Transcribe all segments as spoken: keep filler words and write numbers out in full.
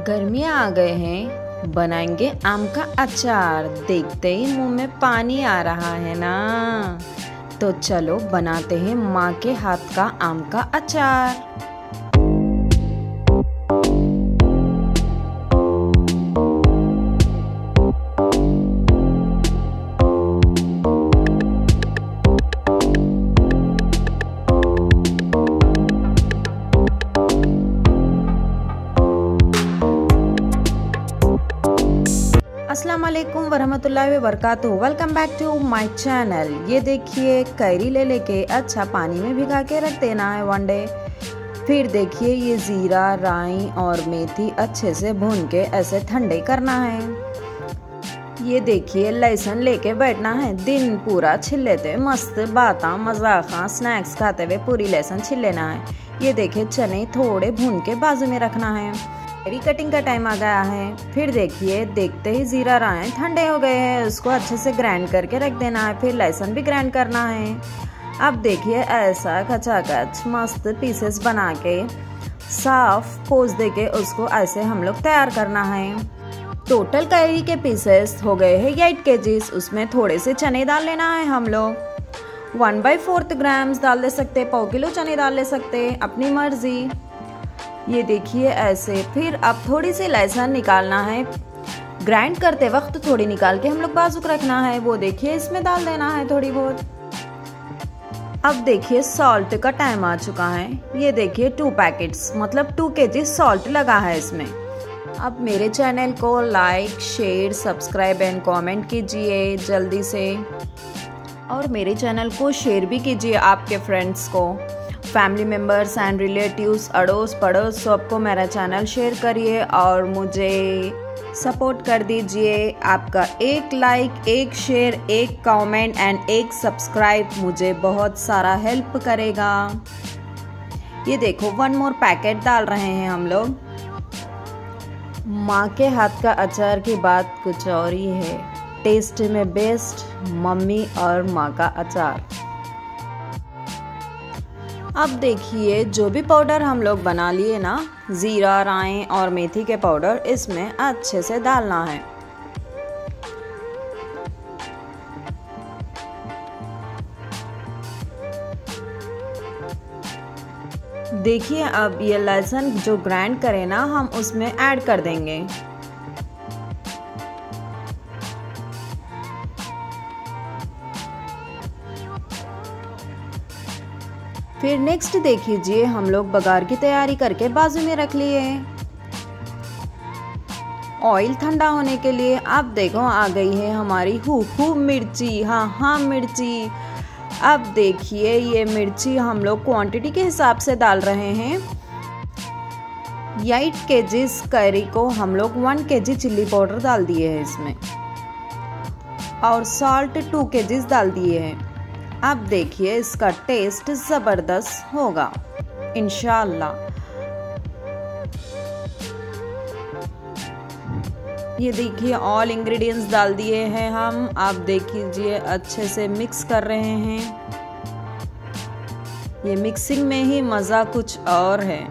गर्मियाँ आ गए हैं, बनाएंगे आम का अचार। देखते ही मुंह में पानी आ रहा है ना, तो चलो बनाते हैं माँ के हाथ का आम का अचार। अस्सलाम वालेकुम वरहमतुल्लाहि वबरकातुहू। Welcome back to my channel. ये देखिए कैरी ले लेके अच्छा पानी में भिगा के रख देना है वन डे। फिर देखिए ये ज़ीरा, राई और मेथी अच्छे से भून के ऐसे ठंडे करना है। ये देखिए लहसुन लेके बैठना है, दिन पूरा छिल लेते मस्त बाता मजाका स्नैक्स खाते हुए पूरी लहसुन छिल लेना है। ये देखिए चने थोड़े भून के बाजू में रखना है। कैरी कटिंग का टाइम आ गया है। फिर देखिए देखते ही जीरा राय ठंडे हो गए हैं, उसको अच्छे से ग्राइंड करके रख देना है। फिर लहसुन भी ग्राइंड करना है। अब देखिए ऐसा कचाकच मस्त पीसेस बना के साफ पोंछ दे के उसको ऐसे हम लोग तैयार करना है। टोटल कैरी के पीसेस हो गए हैं एट केजीज। उसमें थोड़े से चने डाल लेना है हम लोग। वन बाई फोर्थ ग्राम्स डाल दे सकते, पाव किलो चने डाल ले सकते, अपनी मर्जी। ये देखिए ऐसे। फिर अब थोड़ी सी लहसुन निकालना है, ग्राइंड करते वक्त थोड़ी निकाल के हम लोग बाजुक रखना है। वो देखिए इसमें डाल देना है थोड़ी बहुत। अब देखिए सॉल्ट का टाइम आ चुका है। ये देखिए टू पैकेट्स मतलब टू केजी सॉल्ट लगा है इसमें। अब मेरे चैनल को like share subscribe and comment कीजिए जल्दी से, और मेरे चैनल को शेयर भी कीजिए आपके फ्रेंड्स को, फैमिली मेम्बर्स एंड रिलेटिव्स, अड़ोस पड़ोस सबको मेरा चैनल शेयर करिए और मुझे सपोर्ट कर दीजिए। आपका एक लाइक, एक शेयर, एक कमेंट एंड एक सब्सक्राइब मुझे बहुत सारा हेल्प करेगा। ये देखो वन मोर पैकेट डाल रहे हैं हम लोग। माँ के हाथ का अचार की बात कुछ और ही है। टेस्ट में बेस्ट मम्मी और माँ का अचार। अब देखिए जो भी पाउडर हम लोग बना लिए ना, जीरा, राई और मेथी के पाउडर, इसमें अच्छे से डालना है। देखिए अब ये लहसुन जो ग्राइंड करे ना हम उसमें ऐड कर देंगे। फिर नेक्स्ट देखिए हम लोग बघार की तैयारी करके बाजू में रख लिए। ऑयल ठंडा होने के लिए अब देखो आ गई है हमारी हु हु मिर्ची। हाँ हाँ मिर्ची। अब देखिए ये मिर्ची हम लोग क्वांटिटी के हिसाब से डाल रहे हैं। एट केजीज कैरी को हम लोग वन केजी चिल्ली पाउडर डाल दिए हैं इसमें, और सॉल्ट टू केजीज डाल दिए हैं। अब देखिए इसका टेस्ट जबरदस्त होगा इंशाल्लाह। ये देखिए ऑल इंग्रेडिएंट्स डाल दिए हैं हम। आप देखिए अच्छे से मिक्स कर रहे हैं। ये मिक्सिंग में ही मज़ा कुछ और है।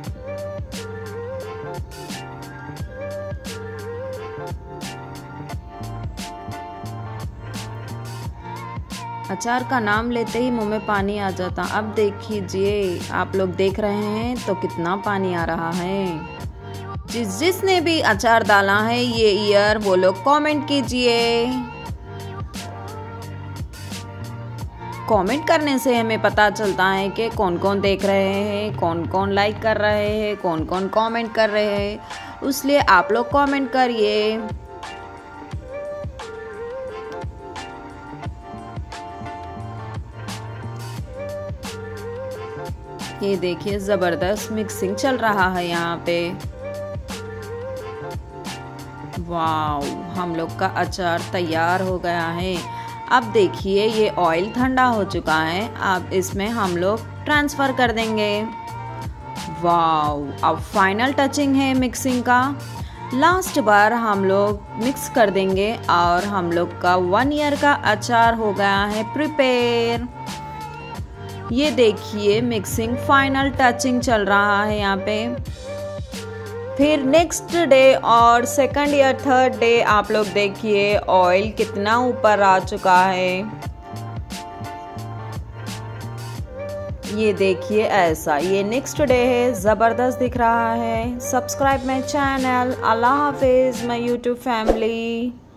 अचार का नाम लेते ही मुंह में पानी आ जाता। अब देखिए आप लोग देख रहे हैं तो कितना पानी आ रहा है। जिस जिसने भी अचार डाला है ये ईयर वो लोग कमेंट कीजिए। कमेंट करने से हमें पता चलता है कि कौन कौन देख रहे हैं, कौन कौन लाइक कर रहे हैं, कौन कौन कमेंट कर रहे हैं। इसलिए आप लोग कमेंट करिए। ये देखिए जबरदस्त मिक्सिंग चल रहा है यहाँ पे। वाव हम लोग का अचार तैयार हो गया है। अब देखिए ये ऑयल ठंडा हो चुका है। अब इसमें हम लोग ट्रांसफ़र कर देंगे। वाव अब फाइनल टचिंग है मिक्सिंग का। लास्ट बार हम लोग मिक्स कर देंगे और हम लोग का वन ईयर का अचार हो गया है प्रिपेयर। ये देखिए मिक्सिंग फाइनल टचिंग चल रहा है यहाँ पे। फिर नेक्स्ट डे और सेकंड या थर्ड डे आप लोग देखिए ऑयल कितना ऊपर आ चुका है। ये देखिए ऐसा, ये नेक्स्ट डे है, ज़बरदस्त दिख रहा है। Subscribe my channel. अल्लाह हाफिज़ माई यूट्यूब फैमिली।